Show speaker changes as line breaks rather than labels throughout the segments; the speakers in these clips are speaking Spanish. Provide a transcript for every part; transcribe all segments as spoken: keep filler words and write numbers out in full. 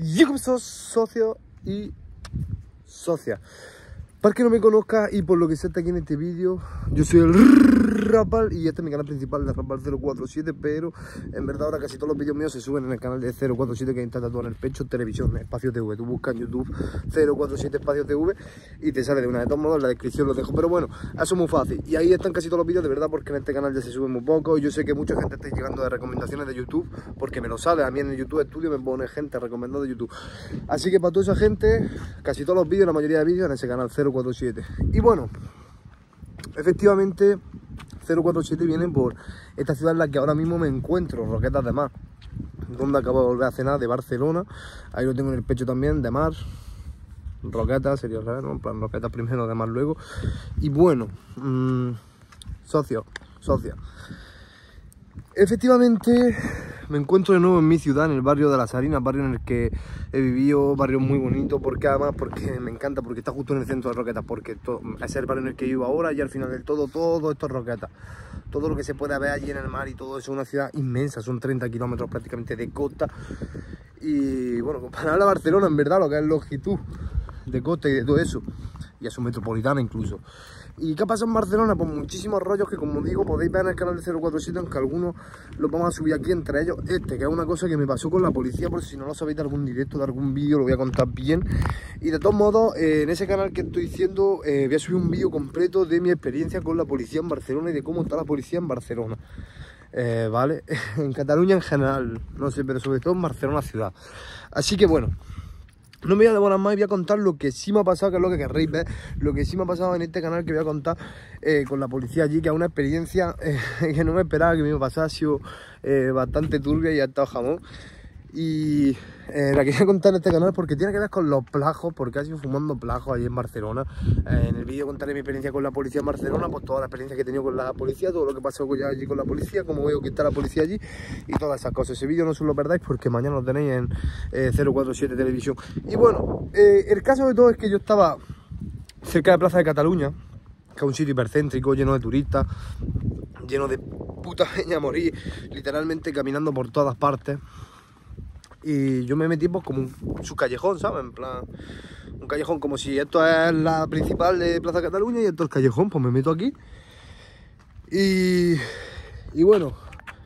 Yo como soy socio y socia. Para que no me conozca y por lo que sea está aquí en este vídeo, yo soy el Rapal y este es mi canal principal de Rapal cero cuatro siete, pero en verdad ahora casi todos los vídeos míos se suben en el canal de cero cuatro siete que está tatuado en el pecho, televisión, espacio T V. Tú buscas en YouTube cero cuatro siete espacio T V y te sale de una. De todos modos en la descripción lo dejo, pero bueno, eso es muy fácil. Y ahí están casi todos los vídeos de verdad, porque en este canal ya se sube muy poco. Yo sé que mucha gente está llegando de recomendaciones de YouTube, porque me lo sale, a mí en el YouTube Studio me pone gente recomendada de YouTube. Así que para toda esa gente, casi todos los vídeos, la mayoría de vídeos en ese canal cero cuatro siete. Y bueno, efectivamente cero cuatro siete viene por esta ciudad en la que ahora mismo me encuentro, Roquetas de Mar, donde acabo de volver a cenar, de Barcelona. Ahí lo tengo en el pecho también, de Mar, Roquetas, sería raro, ¿no? En plan Roquetas primero, de Mar luego. Y bueno, mmm, socio, socia, efectivamente me encuentro de nuevo en mi ciudad, en el barrio de Las Harinas, barrio en el que he vivido, barrio muy bonito, porque además porque me encanta, porque está justo en el centro de Roquetas, porque todo, es el barrio en el que vivo ahora y al final del todo, todo esto es Roquetas. Todo lo que se puede ver allí en el mar y todo eso, es una ciudad inmensa, son treinta kilómetros prácticamente de costa. Y bueno, comparable a Barcelona, en verdad, lo que es longitud de costa y de todo eso, y a su metropolitana incluso. ¿Y qué pasa en Barcelona? Pues muchísimos rollos que, como digo, podéis ver en el canal de cero cuatro siete, aunque algunos los vamos a subir aquí, entre ellos este, que es una cosa que me pasó con la policía, por si no lo sabéis de algún directo, de algún vídeo, lo voy a contar bien. Y de todos modos, eh, en ese canal que estoy diciendo, eh, voy a subir un vídeo completo de mi experiencia con la policía en Barcelona y de cómo está la policía en Barcelona. Eh, ¿Vale? En Cataluña en general, no sé, pero sobre todo en Barcelona ciudad. Así que bueno, no me voy a demorar más y voy a contar lo que sí me ha pasado, que es lo que querréis ver, lo que sí me ha pasado en este canal que voy a contar eh, con la policía allí, que es una experiencia eh, que no me esperaba que me iba a pasar, ha sido eh, bastante turbia y ha estado jamón. Y eh, la quería contar en este canal porque tiene que ver con los plajos, porque ha sido fumando plajos allí en Barcelona. Eh, en el vídeo contaré mi experiencia con la policía en Barcelona, pues toda la experiencia que he tenido con la policía, todo lo que pasó allí con la policía, cómo veo que está la policía allí y todas esas cosas. Ese vídeo no se lo perdáis porque mañana lo tenéis en eh, cero cuatro siete Televisión. Y bueno, eh, el caso de todo es que yo estaba cerca de Plaza de Cataluña, que es un sitio hipercéntrico, lleno de turistas, lleno de puta peña a morir, literalmente caminando por todas partes. Y yo me metí pues como un, su callejón, ¿sabes? En plan, un callejón como si esto es la principal de Plaza Cataluña y esto es el callejón, pues me meto aquí. Y, y bueno,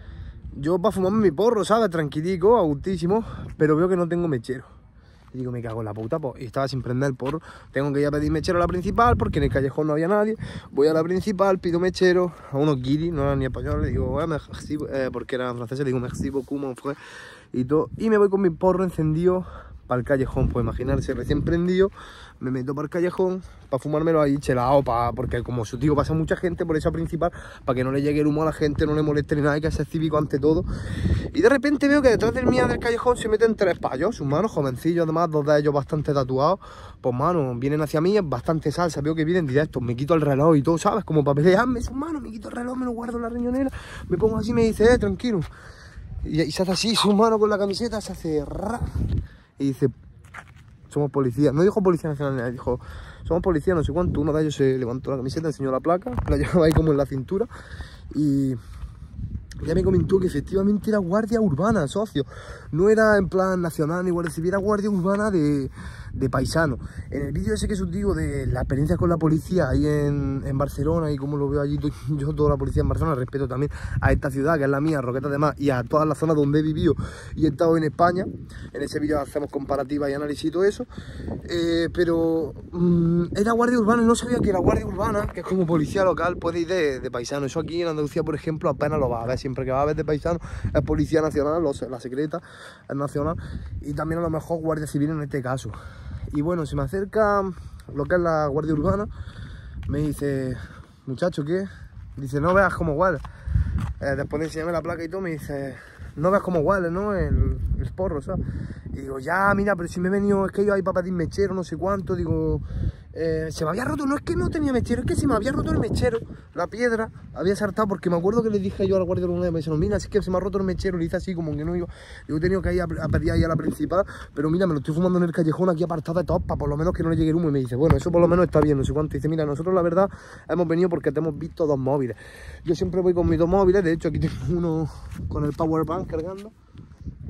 yo para fumarme mi porro, ¿sabes? Tranquilico, agustísimo, pero veo que no tengo mechero. Y digo, me cago en la puta, pues, y estaba sin prender el porro. Tengo que ir a pedir mechero a la principal porque en el callejón no había nadie. Voy a la principal, pido mechero a unos guiris, no eran ni españoles. Le digo, eh, merci, eh, porque eran franceses, le digo, merci beaucoup, mon frère. Y todo, y me voy con mi porro encendido para el callejón, pues imaginarse, recién prendido, me meto para el callejón para fumármelo ahí chelado, para, porque como su tío pasa mucha gente por esa principal, para que no le llegue el humo a la gente, no le moleste ni nada, hay que ser cívico ante todo. Y de repente veo que detrás del mía del callejón se meten tres payos, sus manos, jovencillos además, dos de ellos bastante tatuados, pues mano, vienen hacia mí, es bastante salsa, veo que vienen directos, me quito el reloj y todo, ¿sabes? Como para pelearme, sus manos, me quito el reloj, me lo guardo en la riñonera, me pongo así y me dice, eh, tranquilo. Y, y se hace así, su mano con la camiseta, se hace ra, y dice, somos policías. No dijo policía nacional, dijo, somos policías, no sé cuánto. Uno de ellos se levantó la camiseta, enseñó la placa, la llevaba ahí como en la cintura. Y ya me comentó que efectivamente era guardia urbana, socio. No era en plan nacional ni guardia civil, era guardia urbana de, de paisano. En el vídeo ese que os digo de la experiencia con la policía ahí en, en Barcelona y cómo lo veo allí, yo toda la policía en Barcelona, respeto también a esta ciudad que es la mía, Roquetas de Mar, y a todas las zonas donde he vivido y he estado en España. En ese vídeo hacemos comparativa y análisis y todo eso. Eh, pero mmm, era guardia urbana y no sabía que la guardia urbana, que es como policía local, puede ir de, de paisano. Eso aquí en Andalucía, por ejemplo, apenas lo va a ver. Siempre que va a ver de paisano es policía nacional, la secreta es nacional, y también a lo mejor guardia civil en este caso. Y bueno, se me acerca lo que es la guardia urbana, me dice, muchacho, ¿qué? Dice, no veas cómo huele. Eh, después de enseñarme la placa y todo, me dice, no veas cómo huele, ¿no? El, el porro, ¿sabes? Y digo, ya, mira, pero si me he venido, es que yo ahí para pedir mechero, no sé cuánto, digo, eh, se me había roto, no es que no tenía mechero, es que se me había roto el mechero, la piedra, había saltado, porque me acuerdo que le dije yo a la guardia urbana, me dijeron, mira, es que se me ha roto el mechero, le hice así, como que no iba, yo he tenido que ir a, a pedir ahí a la principal, pero mira, me lo estoy fumando en el callejón aquí apartado de todos, para por lo menos que no le llegue el humo, y me dice, bueno, eso por lo menos está bien, no sé cuánto, y dice, mira, nosotros la verdad hemos venido porque te hemos visto dos móviles, yo siempre voy con mis dos móviles, de hecho aquí tengo uno con el power bank cargando.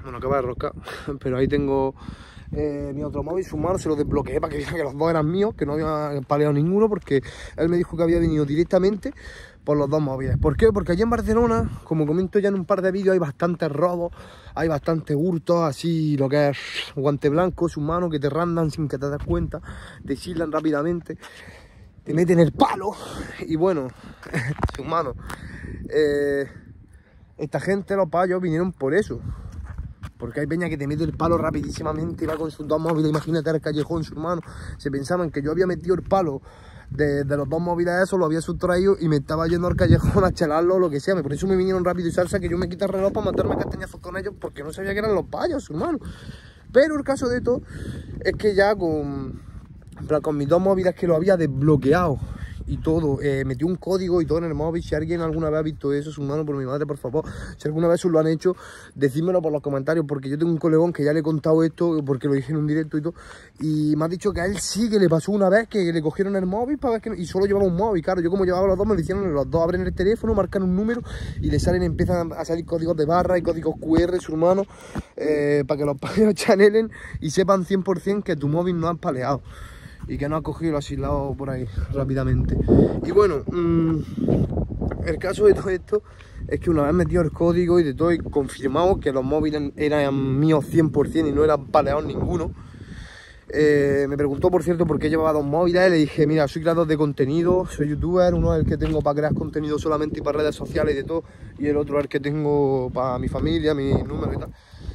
Bueno, acaba de roscar, pero ahí tengo eh, mi otro móvil, su mano, se lo desbloqueé para que viera que los dos eran míos, que no había paleado ninguno, porque él me dijo que había venido directamente por los dos móviles. ¿Por qué? Porque allí en Barcelona, como comento ya en un par de vídeos, hay bastantes robos, hay bastantes hurtos, así lo que es guante blanco, sus manos que te randan sin que te des cuenta, te chillan rápidamente, te meten el palo y bueno, sus manos. Eh, esta gente, los payos, vinieron por eso. Porque hay peña que te mete el palo rapidísimamente y va con sus dos móviles, imagínate el callejón, su hermano. Se pensaban que yo había metido el palo de, de los dos móviles esos, lo había sustraído y me estaba yendo al callejón a chelarlo o lo que sea. Por eso me vinieron rápido y salsa, que yo me quité el reloj para matarme castañazos con ellos, porque no sabía que eran los payos, su hermano. Pero el caso de esto es que ya con, en plan, con mis dos móviles que lo había desbloqueado y todo, eh, metí un código y todo en el móvil. Si alguien alguna vez ha visto eso, su mano, por mi madre, por favor, si alguna vez os lo han hecho, decídmelo por los comentarios, porque yo tengo un colegón que ya le he contado esto, porque lo dije en un directo y todo, y me ha dicho que a él sí que le pasó una vez que le cogieron el móvil para ver que, y solo llevaba un móvil. Claro, yo como llevaba los dos, me lo hicieron los dos, abren el teléfono, marcan un número y le salen, empiezan a salir códigos de barra y códigos cu erre, su hermano, eh, para que los paleos chanelen y sepan cien por cien que tu móvil no han paleado y que no ha cogido lo aislado por ahí rápidamente. Y bueno, mmm, el caso de todo esto es que una vez metido el código y de todo y confirmado que los móviles eran míos cien por cien y no eran paleados ninguno, eh, me preguntó, por cierto, por qué llevaba dos móviles. Le dije, mira, soy creador de contenido, soy youtuber, uno es el que tengo para crear contenido solamente y para redes sociales y de todo, y el otro es el que tengo para mi familia, mi número y tal.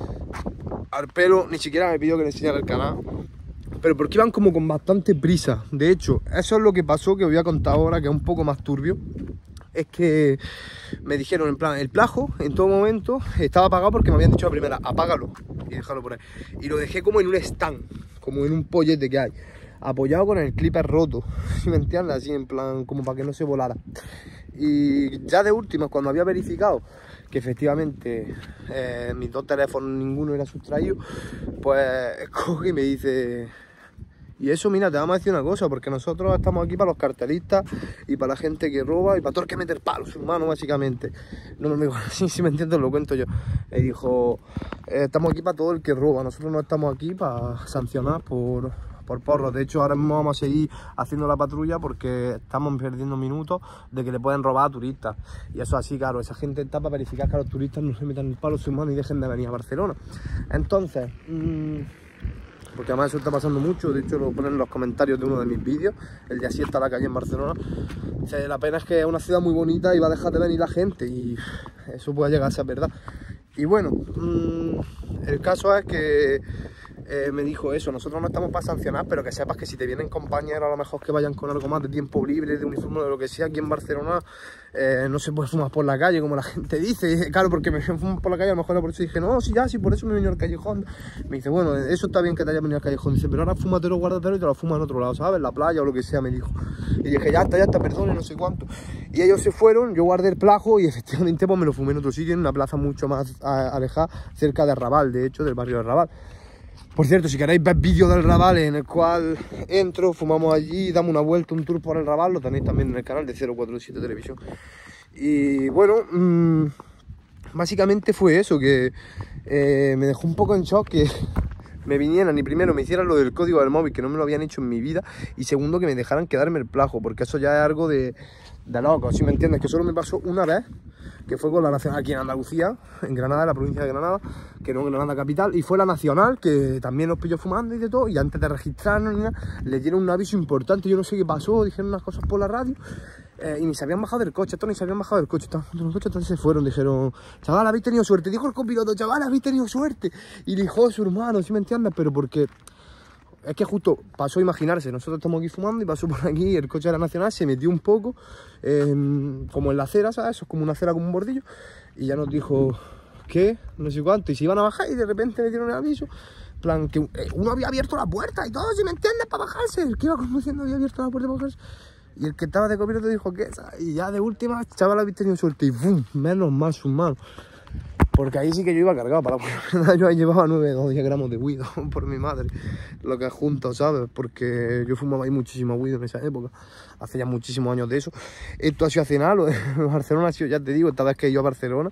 Al pelo, ni siquiera me pidió que le enseñara el canal, pero porque iban como con bastante prisa. De hecho, eso es lo que pasó, que os voy a contar ahora, que es un poco más turbio. Es que me dijeron, en plan, el plajo en todo momento estaba apagado porque me habían dicho la primera, apágalo y déjalo por ahí. Y lo dejé como en un stand, como en un pollete que hay, apoyado con el clipper roto, si me entiendes, así en plan, como para que no se volara. Y ya de última, cuando había verificado que efectivamente eh, mis dos teléfonos ninguno era sustraído, pues coge y me dice, y eso, mira, te vamos a decir una cosa, porque nosotros estamos aquí para los cartelistas y para la gente que roba y para todo el que mete palos, hermano, básicamente. No me digo así, si me entiendes, lo cuento yo. Me dijo, eh, estamos aquí para todo el que roba, nosotros no estamos aquí para sancionar por, por porros. De hecho, ahora mismo vamos a seguir haciendo la patrulla porque estamos perdiendo minutos de que le pueden robar a turistas. Y eso así, claro, esa gente está para verificar que a los turistas no se metan el palo su mano y dejen de venir a Barcelona. Entonces, mmm, porque además eso está pasando mucho, de hecho lo ponen en los comentarios de uno de mis vídeos, el de así está la calle en Barcelona. O sea, la pena es que es una ciudad muy bonita y va a dejar de venir la gente y eso puede llegar a ser verdad. Y bueno, mmm, el caso es que eh, me dijo eso, nosotros no estamos para sancionar, pero que sepas que si te vienen compañeros, a lo mejor que vayan con algo más de tiempo libre, de uniforme, de lo que sea, aquí en Barcelona eh, no se puede fumar por la calle, como la gente dice. Y, claro, porque me fuman por la calle, a lo mejor por eso dije, no, sí, ya, sí, por eso me he venido al callejón. Me dice, bueno, eso está bien que te hayas venido al callejón, dice, pero ahora fúmatelo, guárdatelo y te lo fumas en otro lado, ¿sabes? En la playa o lo que sea, me dijo. Y dije, ya está, ya está, perdón, y no sé cuánto. Y ellos se fueron, yo guardé el plajo y efectivamente pues me lo fumé en otro sitio, en una plaza mucho más alejada, cerca de Raval, de hecho, del barrio de Raval. Por cierto, si queréis ver vídeos del Raval en el cual entro, fumamos allí, damos una vuelta, un tour por el Raval, lo tenéis también en el canal de cero cuatro siete Televisión. Y bueno, mmm, básicamente fue eso, que eh, me dejó un poco en shock que me vinieran y primero me hicieran lo del código del móvil, que no me lo habían hecho en mi vida, y segundo que me dejaran quedarme el plajo, porque eso ya es algo de, de loco, si me entiendes, que solo me pasó una vez, que fue con la nacional aquí en Andalucía, en Granada, en la provincia de Granada, que no en Granada capital, y fue la nacional, que también nos pilló fumando y de todo, y antes de registrarnos ni nada, les dieron un aviso importante, yo no sé qué pasó, dijeron unas cosas por la radio, eh, y ni se habían bajado del coche, estos ni se habían bajado del coche, estaban juntos en el coche, entonces se fueron, dijeron, chaval, habéis tenido suerte, dijo el copiloto, chaval, habéis tenido suerte, y dijo su hermano, ¿sí me entiendes? Pero porque es que justo pasó a imaginarse, nosotros estamos aquí fumando y pasó por aquí el coche de la nacional, se metió un poco, eh, como en la acera, ¿sabes? Eso es como una acera con un bordillo, y ya nos dijo, ¿qué? No sé cuánto, y se iban a bajar y de repente le dieron el aviso, en plan, que uno había abierto la puerta y todo, ¿si me entiendes? Para bajarse, el que iba conduciendo había abierto la puerta para bajarse, y el que estaba de copiloto dijo, ¿qué? Y ya de última, chaval, habéis tenido suerte, y ¡bum! Menos mal sus manos. Porque ahí sí que yo iba cargado, para la verdad yo llevaba nueve o diez gramos de weed, por mi madre, lo que es junto, ¿sabes? Porque yo fumaba ahí muchísimo weed en esa época, hace ya muchísimos años de eso. Esto ha sido hace nada, lo de Barcelona ha sido, ya te digo, esta vez que he ido a Barcelona,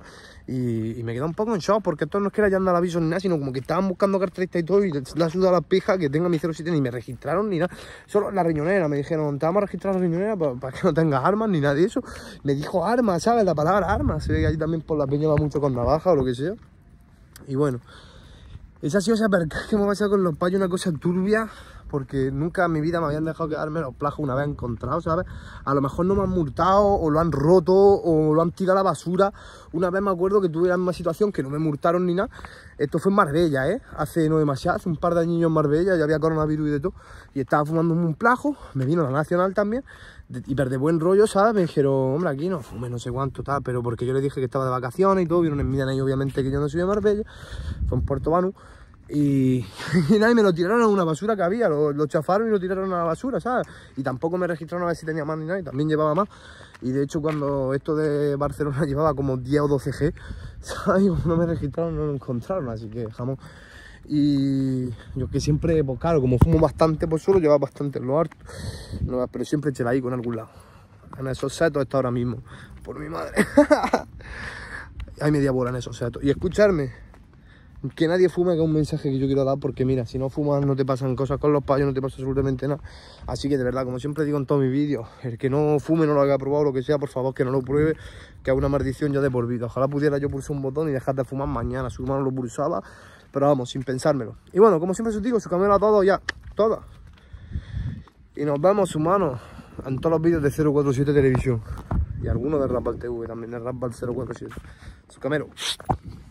Y, y me quedé un poco en shock, porque esto no es que le hayan dado aviso ni nada, sino como que estaban buscando carteristas y todo, y le ha sudado la pija que tenga mi cero siete, ni me registraron ni nada. Solo la riñonera, me dijeron, te vamos a registrar la riñonera para, para que no tengas armas ni nada de eso. Me dijo armas, ¿sabes? La palabra armas, se ve que ahí también por la peña va mucho con navaja o lo que sea. Y bueno, esa ha sido esa perca que me ha pasado con los payos, una cosa turbia, porque nunca en mi vida me habían dejado quedarme los plajos una vez encontrados, ¿sabes? A lo mejor no me han multado, o lo han roto, o lo han tirado a la basura. Una vez me acuerdo que tuve la misma situación, que no me multaron ni nada. Esto fue en Marbella, ¿eh? Hace no demasiado, hace un par de años en Marbella, ya había coronavirus y de todo. Y estaba fumando un plajo, me vino la Nacional también, de, hiper de buen rollo, ¿sabes? Me dijeron, hombre, aquí no fume, no sé cuánto, tal, pero porque yo les dije que estaba de vacaciones y todo, vieron en mi D N I obviamente que yo no soy de Marbella, fue en Puerto Banús. Y, y nada, y me lo tiraron a una basura que había, lo, lo chafaron y lo tiraron a la basura, ¿sabes? Y tampoco me registraron a ver si tenía más ni nada, y también llevaba más. Y de hecho cuando esto de Barcelona llevaba como diez o doce G, ¿sabes? Y como no me registraron, no lo encontraron, así que jamón. Y yo que siempre, pues claro, como fumo bastante, pues suelo llevar bastante en lo harto, no, pero siempre eché la I con algún lado. En esos setos está ahora mismo, por mi madre. Hay media bola en esos setos. Y escucharme, que nadie fume, que es un mensaje que yo quiero dar, porque mira, si no fumas no te pasan cosas con los payos, no te pasa absolutamente nada. Así que de verdad, como siempre digo en todos mis vídeos, el que no fume, no lo haya probado, lo que sea, por favor que no lo pruebe, que es una maldición ya de por vida. Ojalá pudiera yo pulsar un botón y dejar de fumar mañana, su mano lo pulsaba, pero vamos, sin pensármelo. Y bueno, como siempre os digo, su camino a todos ya, todas. Y nos vemos, humanos, en todos los vídeos de cero cuatro siete Televisión. Y algunos de Rapal T V también, de Rapal cero cuatro siete. Su camero.